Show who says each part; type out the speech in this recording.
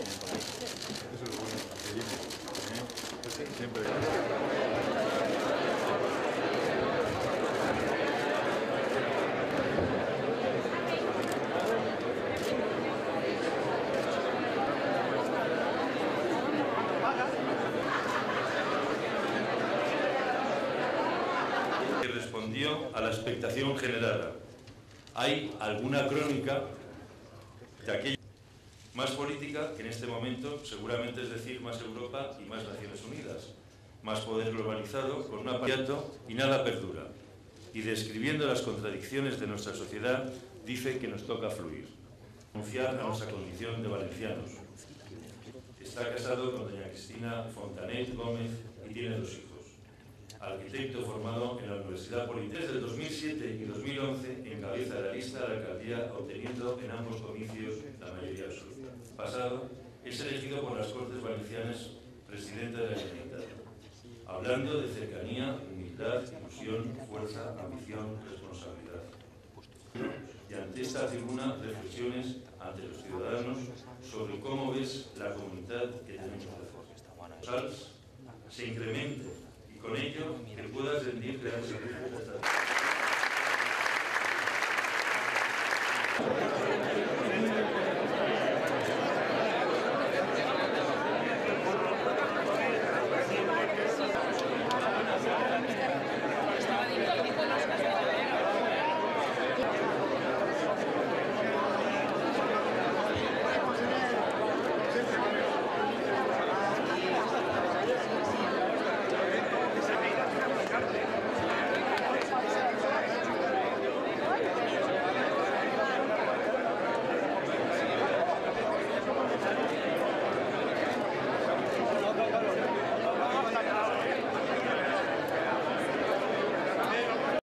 Speaker 1: Eso es lo bueno, seguimos. Siempre.
Speaker 2: Que respondió a la expectación generada. Hay alguna crónica de aquella más política que en este momento seguramente es decir más Europa y más Naciones Unidas, más poder globalizado con un aparato y nada perdura. Y describiendo las contradicciones de nuestra sociedad dice que nos toca fluir, renunciar a nuestra condición de valencianos. Está casado con doña Cristina Fontanet Gómez y tiene 2 hijos. Arquitecto formado en la Universidad Politécnica. Desde el 2007 y 2011 encabeza la lista de la alcaldía, obteniendo en ambos comicios la mayoría absoluta. Pasado, es elegido por las Cortes Valencianas presidente de la Generalitat, hablando de cercanía, humildad, ilusión, fuerza, ambición, responsabilidad. Y ante esta tribuna, reflexiones ante los ciudadanos sobre cómo ves la comunidad que tenemos de Sals se incremente y con ello que puedas rendir grandes servicios.